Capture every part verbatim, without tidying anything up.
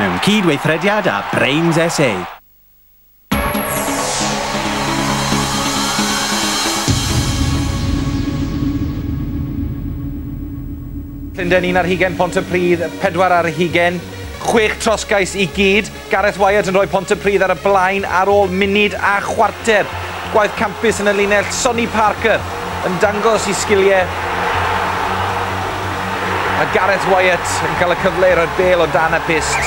mewn cydweithrediad â Brains S A. Llundain un ar hugen Pontypridd, pedwar ar hugen, chwech trosgais i gyd. Gareth Wyatt yn rhoi Pontypridd ar y blaen ar ôl munud a chwarter. Gwaith campus yn y linell, Sonny Parker yn dangos i sgiliau. A Gareth Wyatt yn cael y cyfle i roi'r bel o dan y pist.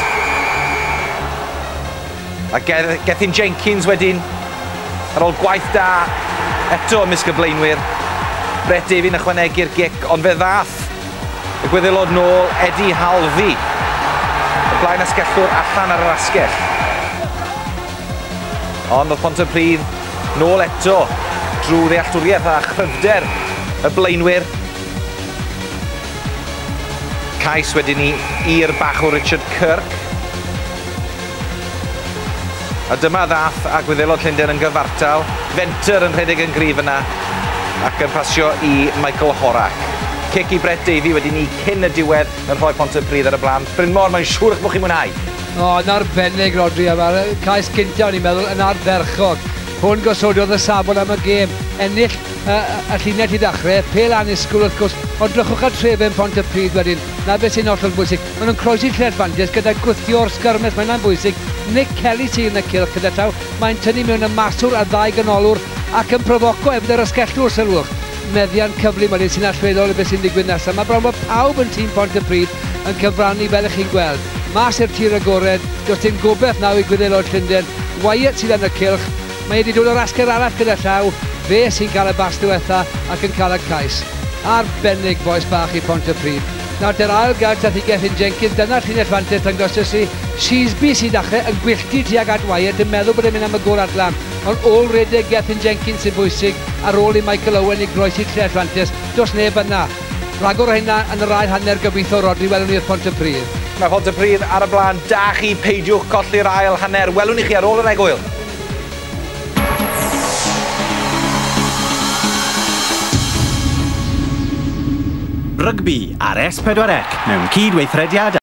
A Gethin Jenkins wedyn, ar ôl gwaith da, eto ymysg y blaenwyr. Brett Davey yn ychwanegu'r gic, ond fe ddath y gwyddilod nôl Eddie Halfi. Y blaen asgellwr allan ar yr asgell. Ond oedd Pontypridd nôl eto drwy ddealltwriaeth a chryfder y blaenwyr. Cais wedyn ni i'r bach o Richard Kirk. A dyma ddath a gwyddilod Llundain yn gyfartal. Fenter yn rhedeg yn gryf yna ac yn pasio i Michael Horak. Cic i Brett Davey wedi ni cyn y diwedd yn rhoi Pontypridd ar y blaen. Bryn Mor, mae'n siŵr eich bod chi'n mwynhau. O, yn arbennig, Rodri, yma. Cais cynta, o'n i'n meddwl, yn arferchog. Hwn gosodiodd y safon am y gêm. Ennill uh, y llinell i ddechrau, pel anisgwl wrth gwrs, ond drychwch ar trefyn Pontypridd wedyn. Na beth sy'n hollol bwysig. Maen nhw'n croesi lledfandiaeth gyda gwythio'r sgyrmes, mae'n bwysig. Nick Kelly sy'n yn y cilch gyda taw. Mae'n tynnu mewn y maswr a ddau ganolwr ac yn profoco efo yr ysgellwr sylwch. Meddian cyflym wedyn sy'n allweddol y beth sy'n digwydd nesaf. Mae bron bod pawb yn tîm Pontypridd yn cyfrannu fel ych chi'n gweld. Mas i'r tir agored, does dim gobeith naw i gwyddilod Llundain. Wyatt sydd yn y cilch. Mae wedi dod o'r asger arall gyda llaw. Fe sy'n cael y bas diwetha ac yn cael y cais. Arbennig boes bach i Pontypridd. Nawr, dy'r ail gawd dath i Gethin Jenkins. Dyna'r llinell fantes yn gosod si Sheesby sy'n dachrau yn gwylltu tuag at Wyatt yn meddwl bod e'n mynd am y gôl adlan. Ond ôl redeg Gethin Jenkins sy'n bwysig ar ôl i Michael Owen i groesi'r llinell fantes. Does neb yna. Rhagor o hynna yn yr ail hanner gobeithio Rodri welwn ni'r Pontypridd. Mae Pontypridd ar y blaen, da chi peidiwch colli'r ail hanner. Welwn ni chi ar ôl yr egwyl. Rygbi ar S pedwar C mewn cydweithrediad